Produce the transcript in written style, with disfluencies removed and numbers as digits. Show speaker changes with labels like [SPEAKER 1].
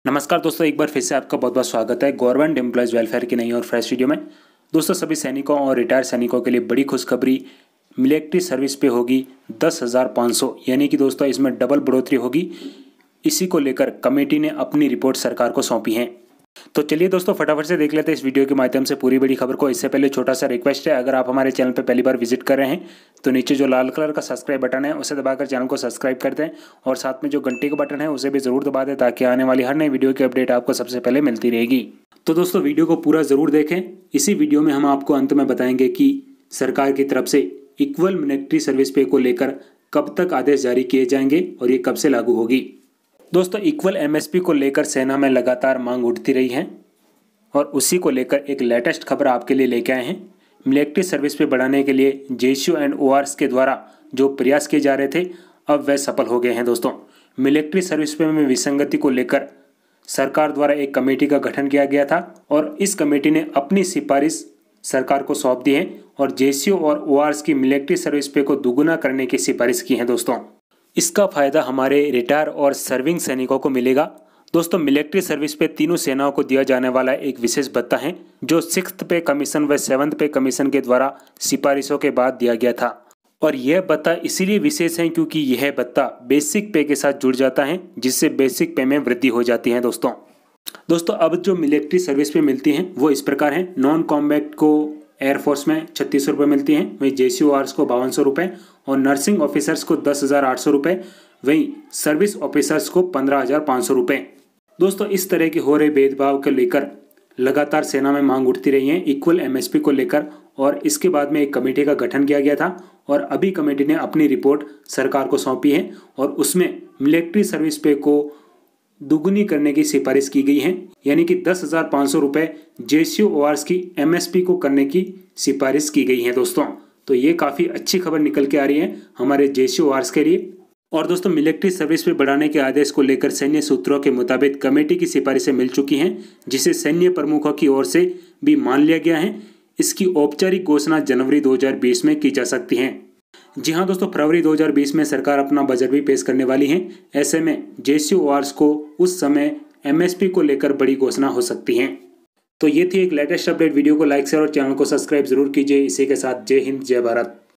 [SPEAKER 1] नमस्कार दोस्तों, एक बार फिर से आपका बहुत बहुत स्वागत है गवर्नमेंट एम्प्लॉयज़ वेलफेयर की नई और फ्रेश वीडियो में। दोस्तों, सभी सैनिकों और रिटायर्ड सैनिकों के लिए बड़ी खुशखबरी, मिलिट्री सर्विस पे होगी 10,500, यानी कि दोस्तों इसमें डबल बढ़ोतरी होगी। इसी को लेकर कमेटी ने अपनी रिपोर्ट सरकार को सौंपी है। तो चलिए दोस्तों, फटाफट से देख लेते हैं इस वीडियो के माध्यम से पूरी बड़ी खबर को। इससे पहले छोटा सा रिक्वेस्ट है, अगर आप हमारे चैनल पर पहली बार विजिट कर रहे हैं तो नीचे जो लाल कलर का सब्सक्राइब बटन है उसे दबाकर चैनल को सब्सक्राइब कर दें और साथ में जो घंटी का बटन है उसे भी ज़रूर दबा दें ताकि आने वाली हर नई वीडियो की अपडेट आपको सबसे पहले मिलती रहेगी। तो दोस्तों, वीडियो को पूरा ज़रूर देखें। इसी वीडियो में हम आपको अंत में बताएंगे कि सरकार की तरफ से इक्वल मिलिट्री सर्विस पे को लेकर कब तक आदेश जारी किए जाएंगे और ये कब से लागू होगी। दोस्तों, इक्वल एमएसपी को लेकर सेना में लगातार मांग उठती रही है और उसी को लेकर एक लेटेस्ट खबर आपके लिए लेके आए हैं। मिलिट्री सर्विस पे बढ़ाने के लिए जेएसयू एंड ओआरएस के द्वारा जो प्रयास किए जा रहे थे, अब वह सफल हो गए हैं। दोस्तों, मिलिट्री सर्विस पे में विसंगति को लेकर सरकार द्वारा एक कमेटी का गठन किया गया था और इस कमेटी ने अपनी सिफारिश सरकार को सौंप दी है और जेएसयू और ओआरएस की मिलिट्री सर्विस पे को दोगुना करने की सिफारिश की है। दोस्तों, इसका फायदा हमारे रिटायर और सर्विंग सैनिकों को मिलेगा। दोस्तों, मिलिट्री सर्विस पे तीनों सेनाओं को दिया जाने वाला एक विशेष भत्ता है जो 6th पे कमीशन व 7th पे कमीशन के द्वारा सिफारिशों के बाद दिया गया था। और यह भत्ता इसीलिए विशेष है क्योंकि यह भत्ता बेसिक पे के साथ जुड़ जाता है, जिससे बेसिक पे में वृद्धि हो जाती है। दोस्तों, अब जो मिलिट्री सर्विस पे मिलती हैं वो इस प्रकार हैं। नॉन कॉम्बैट को एयरफोर्स में 3600 रुपये मिलती हैं, वहीं जेएसयू आर्स को 5200 रुपये और नर्सिंग ऑफिसर्स को 10,800 रुपये, वहीं सर्विस ऑफिसर्स को 15,500 रुपये। दोस्तों, इस तरह के हो रहे भेदभाव को लेकर लगातार सेना में मांग उठती रही है इक्वल एमएसपी को लेकर, और इसके बाद में एक कमेटी का गठन किया गया था और अभी कमेटी ने अपनी रिपोर्ट सरकार को सौंपी है और उसमें मिलिट्री सर्विस पे को दुगुनी करने की सिफारिश की गई है, यानी कि 10,500 रुपये जेएसयू ओआरएस की एमएसपी को करने की सिफारिश की गई है। दोस्तों, तो ये काफ़ी अच्छी खबर निकल के आ रही है हमारे जेएसयू ओआरएस के लिए। और दोस्तों, मिलिट्री सर्विस पे बढ़ाने के आदेश को लेकर सैन्य सूत्रों के मुताबिक कमेटी की सिफारिशें मिल चुकी हैं, जिसे सैन्य प्रमुखों की ओर से भी मान लिया गया है। इसकी औपचारिक घोषणा जनवरी 2020 में की जा सकती है। जी हाँ दोस्तों, फरवरी 2020 में सरकार अपना बजट भी पेश करने वाली है। ऐसे में जेएसयू ओआरएस को उस समय एमएसपी को लेकर बड़ी घोषणा हो सकती है। तो ये थी एक लेटेस्ट अपडेट। वीडियो को लाइक शेयर और चैनल को सब्सक्राइब जरूर कीजिए। इसी के साथ जय हिंद, जय भारत।